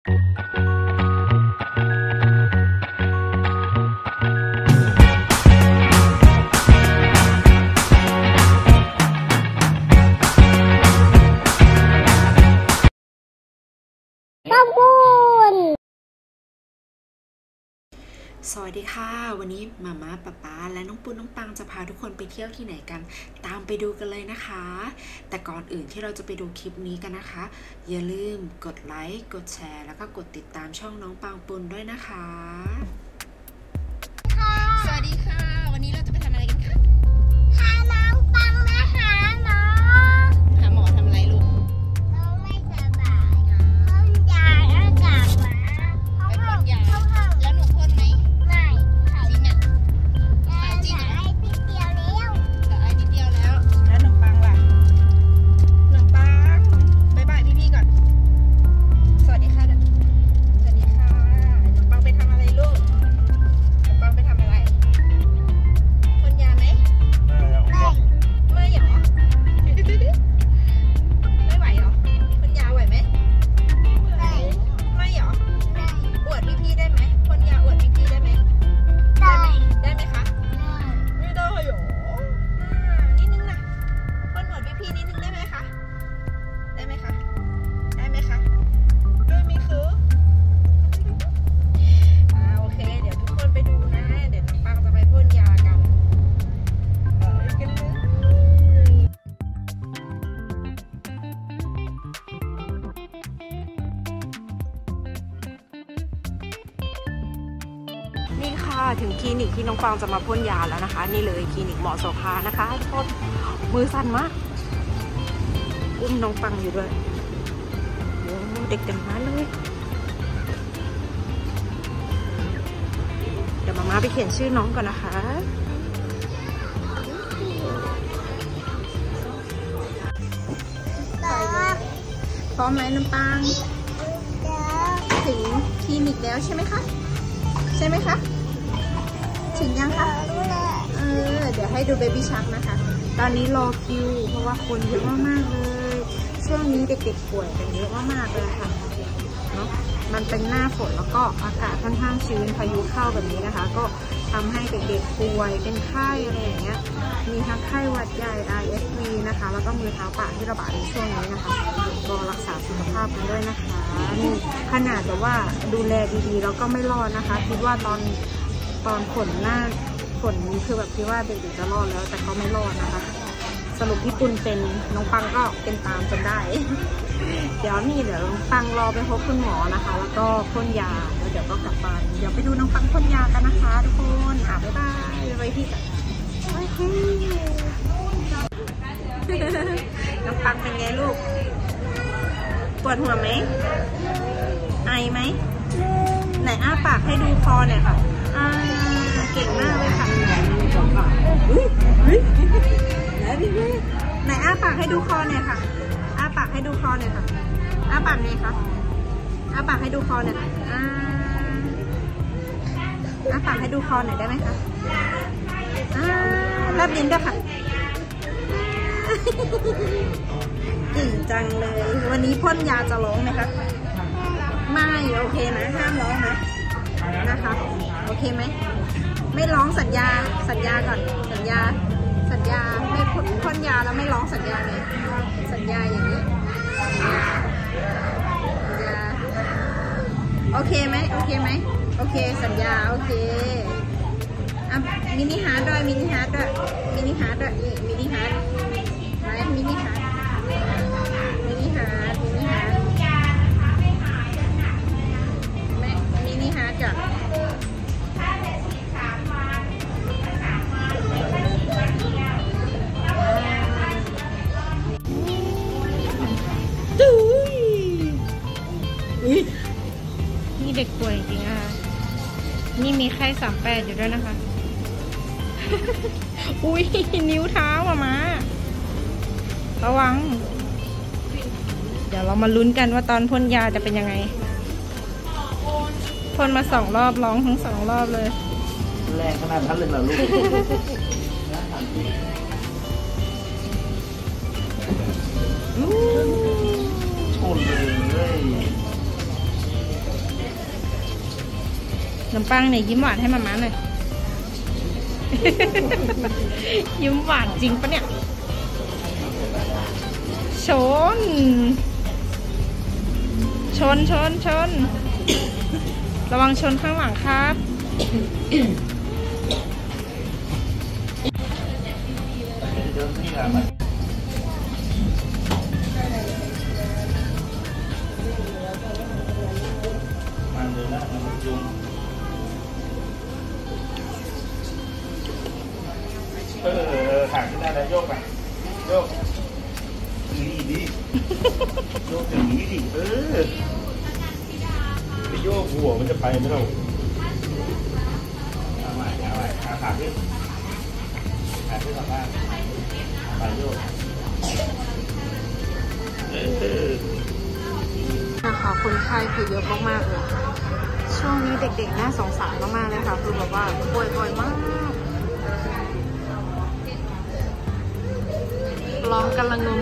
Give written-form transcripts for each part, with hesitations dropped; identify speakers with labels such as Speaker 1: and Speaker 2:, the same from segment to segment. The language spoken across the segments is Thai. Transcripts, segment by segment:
Speaker 1: สวัสดีค่ะวันนี้มาม่าป๊าและน้องปุ้นน้องปังจะพาทุกคนไปเที่ยวที่ไหนกันตามไปดูกันเลยนะคะแต่ก่อนอื่นที่เราจะไปดูคลิปนี้กันนะคะอย่าลืมกดไลค์กดแชร์แล้วก็กดติดตามช่องน้องปังปุ้นด้วยนะคะสวัสดีค่ะวันนี้เราจะไปทำอะไรกันคะ
Speaker 2: พาน้องปังมาหาหมอ
Speaker 1: หาหมอทำอะไรลูก
Speaker 2: น้องไม่สบายพ่นยาอากาศหวาน
Speaker 1: ไปพ่นยาแล้วหนูพ่นไหม
Speaker 2: ไม่
Speaker 1: จริงอ่ะ
Speaker 2: จริงอ่ะไอ้นิดเดียวแล้ว
Speaker 1: แต่ไอ้นิดเดียวแล้วแล้วน้องปังล่ะน้องปังบ๊ายบายพี่ๆก่อนสวัสดีค่ะสวัสดีค่ะน้องปังไปทำอะไรลูกน้องปังไปทำอะไรพ่นยาไหมไม่หรอไม่ไหวหรอพ่นยาไหวไหมไม่หรออวดพี่ๆได้ไหมพ่นยาอวดพี่ๆได้ไหมได้ไหมคะไม่ได้หรอนิดนึงนะพ่นอวดพี่ๆนิดนึงได้ไหมคะได้ไหมคะได้ไหมคะได้ไหมคือโอเคเดี๋ยวทุกคนไปดูนะเดี๋ยวน้องปังจะไปพ่นยากันไปกันเลยนี่ค่ะถึงคลินิกที่น้องปังจะมาพ่นยาแล้วนะคะนี่เลยคลินิกหมอโสภานะคะทุกคนมือสั่นมากอุ้มน้องปังอยู่ด้วยโอ้เด็กเต็มร้านเลยเดี๋ยวมาไปเขียนชื่อน้องก่อนนะคะพร้อมไหมน้องปังถึงคลินิกแล้วใช่ไหมคะใช่ไหมคะถึงยังคะเดี๋ยวให้ดูเบบี้ชักนะคะตอนนี้รอคิวเพราะว่าคนเยอะมากๆเลยช่วงนี้เด็กๆป่วยกันเยอะมากๆเลยค่ะเนาะมันเป็นหน้าฝนแล้วก็อากาศค่อนข้างชื้นพายุเข้าแบบนี้นะคะก็ทำให้เด็กๆป่วยเป็นไข้อะไรอย่างเงี้ยมีทั้งไข้หวัดใหญ่ RSV นะคะแล้วก็มือเท้าปากที่ระบาดในช่วงนี้นะคะก็รักษาสุขภาพกันด้วยนะคะนี่ขนาดแต่ว่าดูแลดีๆแล้วก็ไม่รอดนะคะคิดว่าตอนฝนนี้คือแบบคิดว่าเด็กๆจะรอดแล้วแต่เขาไม่รอดนะคะสรุปพี่ปุณเป็นน้องปังก็เป็นตามจนได้ เดี๋ยวน้องปังรอไปพบคุณหมอนะคะแล้วก็พ่นยาแล้วเดี๋ยวก็กลับบ้านเดี๋ยวไปดูน้องปังพ่นยากันนะคะทุกคนบ๊ายบายไปที่น้องปังเป็นไงลูกปวดหัวไหมไอไหมไหนอ้าปากให้ดูคอหน่อยค่ะเก่งมากเลยค่ะไหนอ้าปากให้ดูคอหน่อยค่ะอ้าปากให้ดูคอหน่อยค่ะอ้าปากไงคะอ้าปากให้ดูคอหน่อยอ้าปากให้ดูคอหน่อยได้ไหมคะแลบลิ้นด้วยค่ะเก่งจังเลยวันนี้พ่นยาจะร้องไหมคะไม่โอเคนะห้ามร้องนะนะคะโอเคไหมไม่ร้องสัญญาก่อนสัญญาไม่พ่นยาแล้วไม่ร้องสัญญาเลยสัญญาอย่างนี้สัญญาโอเคไหมโอเคสัญญาโอเคมินิฮาร์ดด้วยนี่มินิฮาร์ดไหมมินิฮาร์ดมินิฮาร์ดจ้ะนี่เด็กป่วยจริงอ่ะนี่มีไข้38อยู่ด้วยนะคะ อุ้ยนิ้วเท้ามาระวังเดี๋ยวเรามาลุ้นกันว่าตอนพ่นยาจะเป็นยังไงพ่นมา2 รอบร้องทั้ง2 รอบเลย
Speaker 3: แรงขนาดนั้นเลยเหรอลูกชนเลย
Speaker 1: นมปังเนี่ยยิ้มหวานให้มาม่าหน่อย ยิ้มหวานจริงปะเนี่ยชนระวังชนข้างหลังครับ
Speaker 3: มันเลยนะมันจุ่มห่างขึ้นได้แล้วโยกไปโยกนี่ดิโยกอย่างนี้ดิไปโยกหัวมันจะไปไหมเราเอาใหม่ขาขึ้นกลับบ้านไปโยก
Speaker 1: นะคะคนไข้คือเยอะมากๆเลยช่วงนี้เด็กๆน่าสงสารมากๆเลยค่ะคือแบบว่าป่วยบ่อยมากร้องกันละงม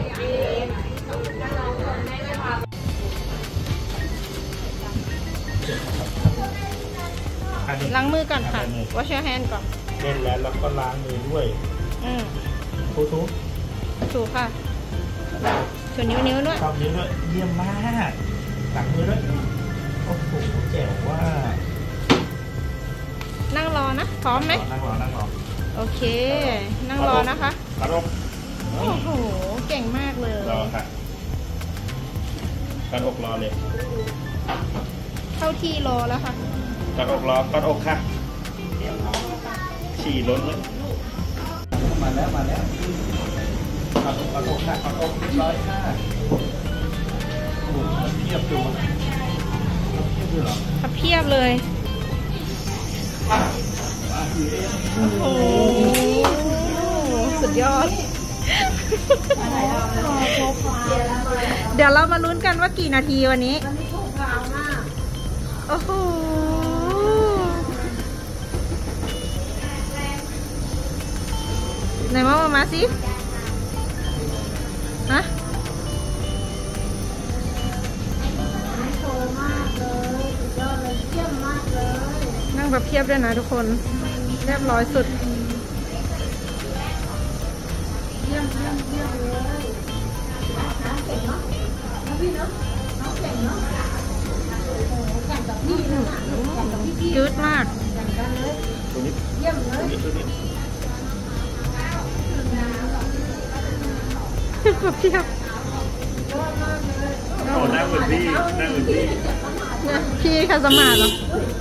Speaker 1: ล้างมือก่อนค่ะwash your hand ก่อน
Speaker 3: เล่นแล้วก็ล้างมือด้วยถูค่ะ
Speaker 1: ถูนิ้วด้วย
Speaker 3: ชอบนิ้วด้วยเยี่ยมมากล้างมือด้วยโอ้โหแจ๋วว่า
Speaker 1: นั่งรอนะพร้อมไหม
Speaker 3: นั่งรอ
Speaker 1: โอเคนั่งรอนะคะ
Speaker 3: กระดก
Speaker 1: โอ้โหเก่งมากเลย
Speaker 3: รอค่ะกระดกรอเลย
Speaker 1: เข้าที่รอแล้วค่ะ
Speaker 3: กระดกรอกระดกค่ะฉี่ล้นเลยมาแล้วกระดกค่ะกระดกเรียบร้อยค่ะโอ้โหเพียบดูเหรอ
Speaker 1: เพียบเลยโอ้โหสุดยอดเดี๋ยวเรามาลุ้นกันว่ากี่นาทีวันนี้โอ้โหไหนมาสิฮะนั่งแบบเพียบด้วยนะทุกคนเรียบร้อยสุดเยี่ยมเลยน้องเก่งเนาะพี่เนาะน้องเก่งเนาะแข่งกับพี่นะแข่งกับพี่ยืดมากแข่งกันเลยเยี่ยมเลยแบบเพียบ
Speaker 3: นั่งเหมือน
Speaker 1: พี่คาสมาเหรอ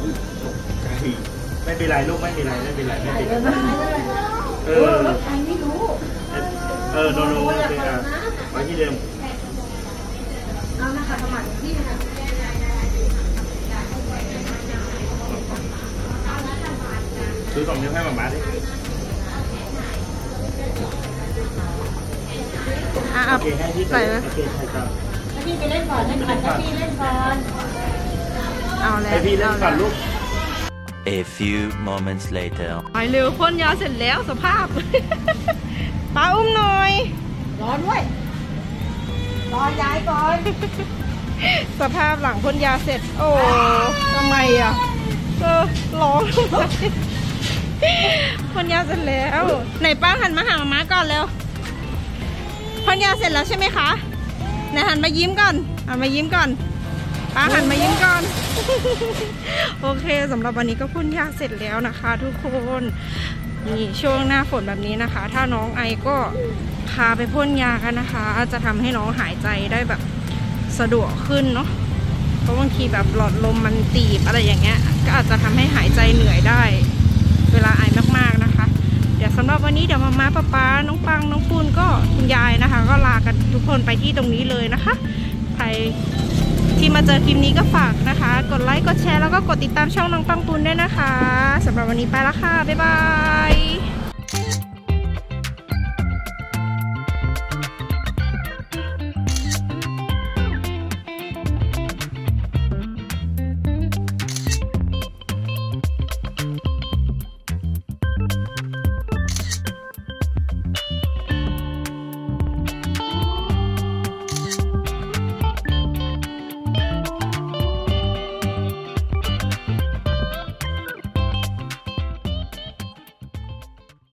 Speaker 3: ไม่เป็นไรลูกไม่เป็นไรโนเป็นไว้ที่เดิม
Speaker 1: เอานะคะสมัครที่นะคะ
Speaker 3: ซื้อ2 นิ้วให้มาดิ
Speaker 1: โอเคให้พี่ใส่ไหม
Speaker 2: ให้พี่ไปเล่นก่อนให้พี่เล่นก่อน
Speaker 1: เอาแล้ว
Speaker 3: ให้พี่เล่นก่อนลูก
Speaker 4: A few moments later
Speaker 1: ไปเร็วพ่นยาเสร็จแล้วสภาพป้าอุ้มหน่อย
Speaker 2: รอด้วยรอยายก่อน
Speaker 1: สภาพหลังพ่นยาเสร็จโอ้ทำไมอ่ะร้องพ่นยาเสร็จแล้วไหนป้าหันมาหาม้าก่อนเร็วพ่นยาเสร็จแล้วใช่ไหมคะไหนหันมายิ้มก่อนป้าหันมายิ้มก่อนโอเคสำหรับวันนี้ก็พ่นยาเสร็จแล้วนะคะทุกคนนี่ช่วงหน้าฝนแบบนี้นะคะ ถ้าน้องไอก็พาไปพ่นยากันนะคะจะทำให้น้องหายใจได้แบบสะดวกขึ้นเนาะเพราะบางทีแบบหลอดลมมันตีบอะไรอย่างเงี้ยก็อาจจะทำให้หายใจเหนื่อยได้เวลาไอมากๆนะคะเดี๋ยวสำหรับวันนี้เดี๋ยวมาป๊าน้องปังน้องปูนก็คุณยายนะคะก็ลากันทุกคนไปที่ตรงนี้เลยนะคะใครที่มาเจอคลิปนี้ก็ฝากนะคะกดไลค์กดแชร์แล้วก็กดติดตามช่องน้องปังปูนด้วยนะคะสำหรับวันนี้ไปแล้วค่ะบ๊ายบาย